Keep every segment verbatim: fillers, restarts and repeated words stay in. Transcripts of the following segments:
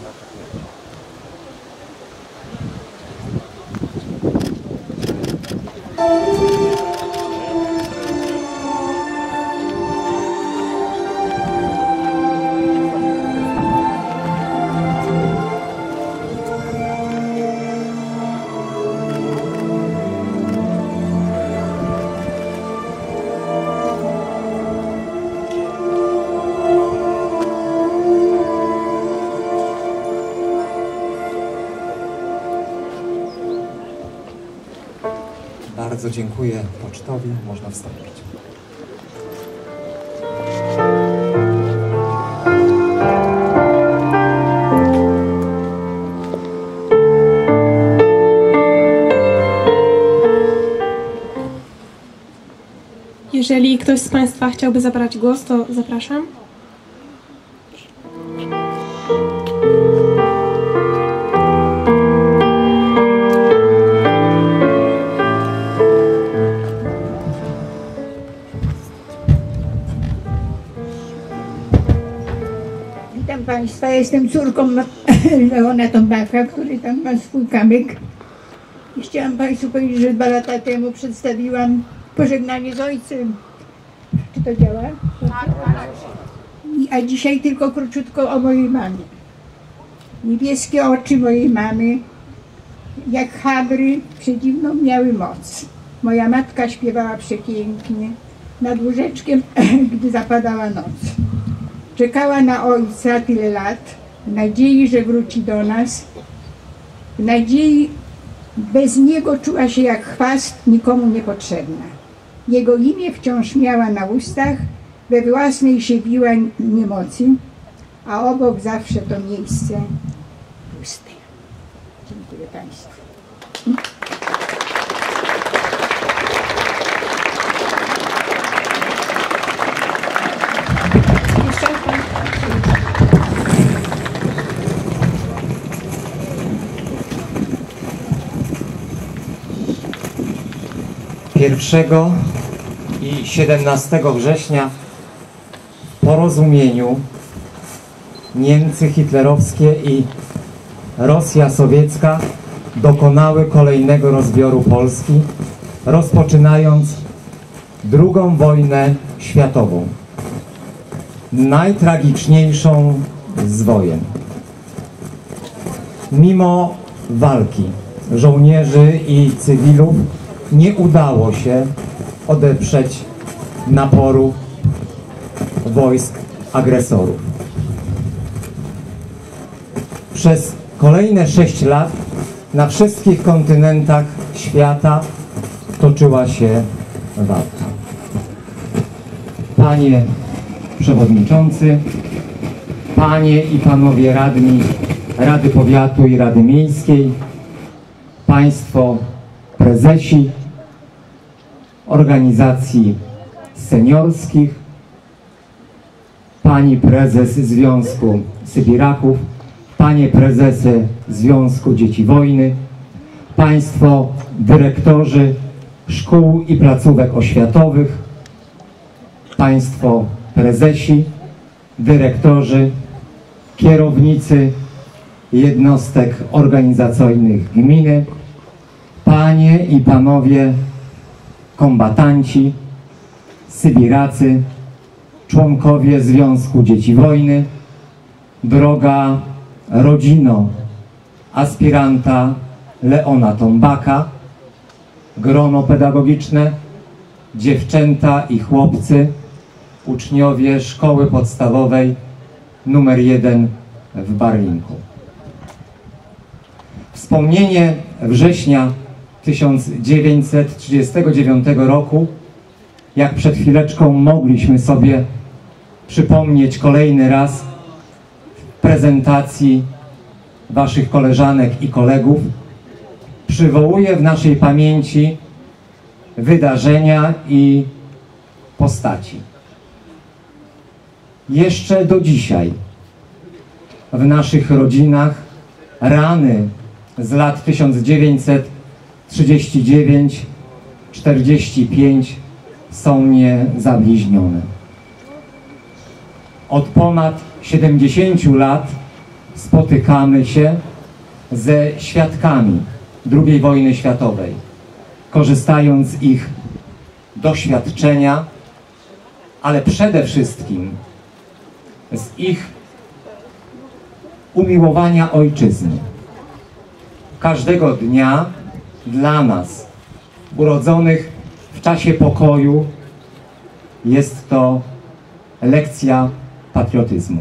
Bardzo dziękuję pocztowi. Można wstąpić. Jeżeli ktoś z Państwa chciałby zabrać głos, to zapraszam. Witam Państwa, jestem córką Leona Tombaka, który tam ma swój kamyk. I chciałam Państwu powiedzieć, że dwa lata temu przedstawiłam pożegnanie z ojcem. Czy to działa? I, a dzisiaj tylko króciutko o mojej mamie. Niebieskie oczy mojej mamy, jak chabry, przedziwną miały moc. Moja matka śpiewała przepięknie, nad łóżeczkiem, gdy zapadała noc. Czekała na ojca tyle lat, w nadziei, że wróci do nas. W nadziei, bez niego czuła się jak chwast, nikomu niepotrzebna. Jego imię wciąż miała na ustach, we własnej się biła niemocy, a obok zawsze to miejsce puste. Dziękuję Państwu. pierwszego i siedemnastego września w porozumieniu Niemcy hitlerowskie i Rosja sowiecka dokonały kolejnego rozbioru Polski, rozpoczynając drugą wojnę światową. Najtragiczniejszą z wojen. Mimo walki żołnierzy i cywilów nie udało się odeprzeć naporu wojsk agresorów. Przez kolejne sześć lat na wszystkich kontynentach świata toczyła się walka. Panie Przewodniczący, Panie i Panowie Radni Rady Powiatu i Rady Miejskiej, Państwo Prezesi organizacji seniorskich, Pani Prezes Związku Sybiraków, Panie Prezesy Związku Dzieci Wojny, Państwo Dyrektorzy Szkół i Placówek Oświatowych, Państwo Prezesi, Dyrektorzy, Kierownicy jednostek organizacyjnych gminy, Panie i Panowie kombatanci, Sybiracy, członkowie Związku Dzieci Wojny, droga rodzino aspiranta Leona Tombaka, grono pedagogiczne, dziewczęta i chłopcy, uczniowie Szkoły Podstawowej numer jeden w Barlinku. Wspomnienie września tysiąc dziewięćset trzydziestego dziewiątego roku, jak przed chwileczką mogliśmy sobie przypomnieć kolejny raz w prezentacji Waszych koleżanek i kolegów, przywołuje w naszej pamięci wydarzenia i postaci. Jeszcze do dzisiaj w naszych rodzinach rany z lat tysiąc dziewięćset trzydziesty dziewiąty do czterdziestego piątego są niezabliźnione. Od ponad siedemdziesięciu lat spotykamy się ze świadkami drugiej wojny światowej, korzystając z ich doświadczenia, ale przede wszystkim z ich umiłowania ojczyzny. Każdego dnia dla nas, urodzonych w czasie pokoju, jest to lekcja patriotyzmu.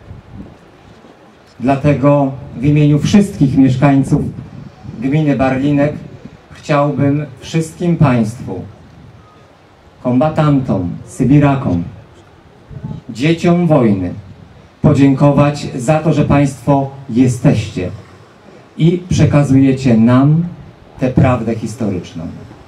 Dlatego w imieniu wszystkich mieszkańców gminy Barlinek chciałbym wszystkim Państwu, kombatantom, sybirakom, dzieciom wojny podziękować za to, że Państwo jesteście i przekazujecie nam tę prawdę historyczną.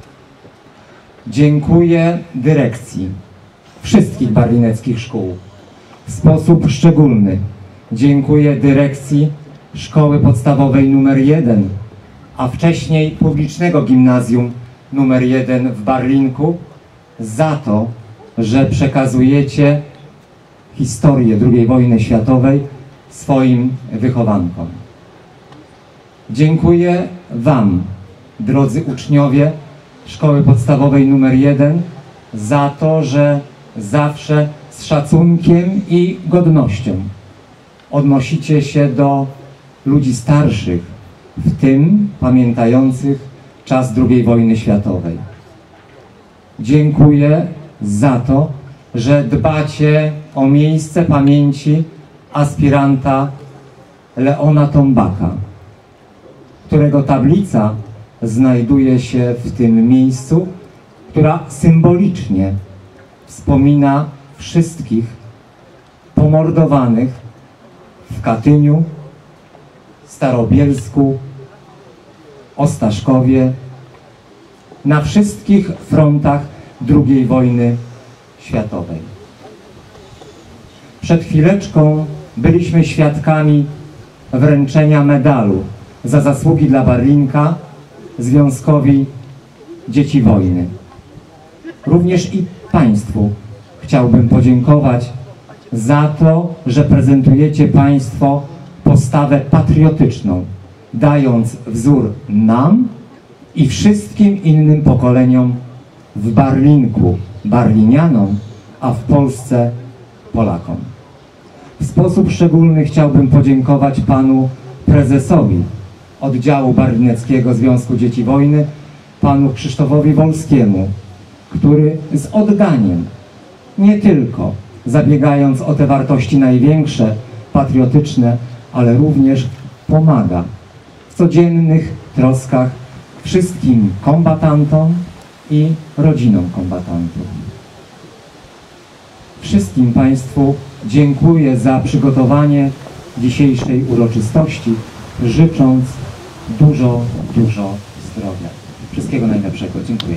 Dziękuję dyrekcji wszystkich barlineckich szkół. W sposób szczególny dziękuję dyrekcji Szkoły Podstawowej numer jeden, a wcześniej Publicznego Gimnazjum numer jeden w Barlinku za to, że przekazujecie historię drugiej wojny światowej swoim wychowankom. Dziękuję Wam, drodzy uczniowie Szkoły Podstawowej numer jeden, za to, że zawsze z szacunkiem i godnością odnosicie się do ludzi starszych, w tym pamiętających czas drugiej wojny światowej. Dziękuję za to, że dbacie o miejsce pamięci aspiranta Leona Tombaka, którego tablica znajduje się w tym miejscu, która symbolicznie wspomina wszystkich pomordowanych w Katyniu, Starobielsku, Ostaszkowie, na wszystkich frontach drugiej wojny światowej. Przed chwileczką byliśmy świadkami wręczenia medalu za zasługi dla Barlinka Związkowi Dzieci Wojny. Również i Państwu chciałbym podziękować za to, że prezentujecie Państwo postawę patriotyczną, dając wzór nam i wszystkim innym pokoleniom w Barlinku, barlinianom, a w Polsce Polakom. W sposób szczególny chciałbym podziękować panu prezesowi oddziału Barlineckiego Związku Dzieci Wojny, panu Krzysztofowi Wolskiemu, który z oddaniem, nie tylko zabiegając o te wartości największe, patriotyczne, ale również pomaga w codziennych troskach wszystkim kombatantom i rodzinom kombatantów. Wszystkim Państwu dziękuję za przygotowanie dzisiejszej uroczystości, życząc dużo, dużo zdrowia. Wszystkiego najlepszego. Dziękuję.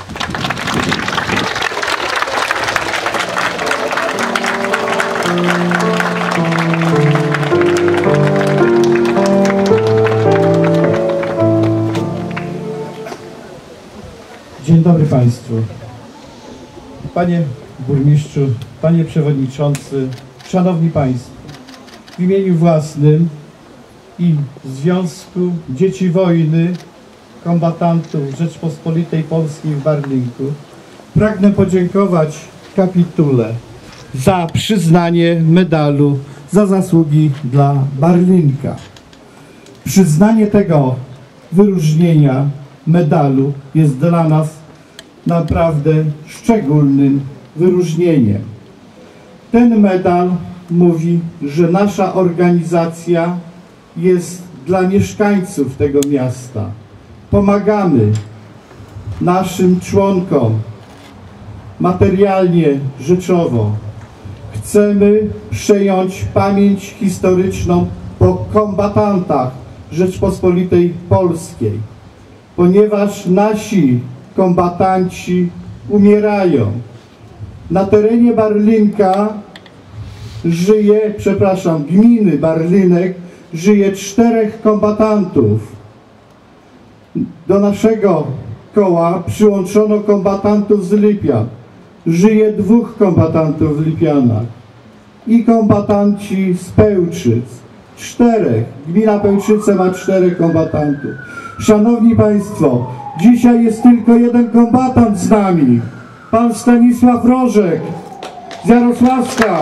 Dzień dobry Państwu. Panie Burmistrzu, Panie Przewodniczący, Szanowni Państwo, w imieniu własnym i Związku Dzieci Wojny Kombatantów Rzeczpospolitej Polskiej w Barlinku pragnę podziękować kapitule za przyznanie medalu za zasługi dla Barlinka. Przyznanie tego wyróżnienia medalu jest dla nas naprawdę szczególnym wyróżnieniem. Ten medal mówi, że nasza organizacja jest dla mieszkańców tego miasta. Pomagamy naszym członkom materialnie, rzeczowo. Chcemy przejąć pamięć historyczną po kombatantach Rzeczpospolitej Polskiej, ponieważ nasi kombatanci umierają. Na terenie Barlinka żyje, przepraszam, gminy Barlinek żyje czterech kombatantów. Do naszego koła przyłączono kombatantów z Lipian. Żyje dwóch kombatantów w Lipianach i kombatanci z Pełczyc, czterech. Gmina Pęczyce ma czterech kombatantów. Szanowni Państwo, dzisiaj jest tylko jeden kombatant z nami. Pan Stanisław Rożek z Jarosławska.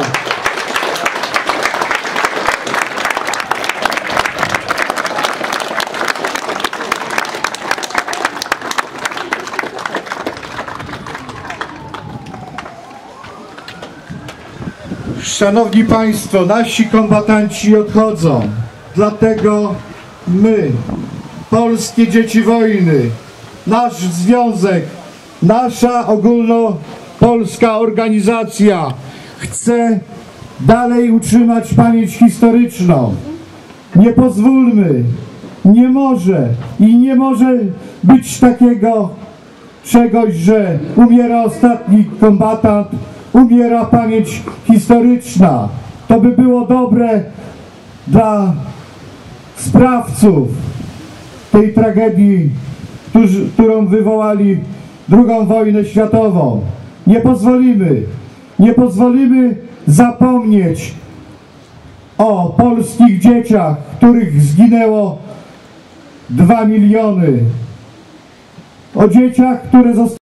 Szanowni Państwo, nasi kombatanci odchodzą, dlatego my, Polskie Dzieci Wojny, nasz związek, nasza ogólnopolska organizacja chce dalej utrzymać pamięć historyczną. Nie pozwólmy, nie może i nie może być takiego czegoś, że umiera ostatni kombatant, umiera pamięć historyczna. To by było dobre dla sprawców tej tragedii, którzy, którą wywołali drugą wojnę światową. Nie pozwolimy, nie pozwolimy zapomnieć o polskich dzieciach, których zginęło dwa miliony. O dzieciach, które zostały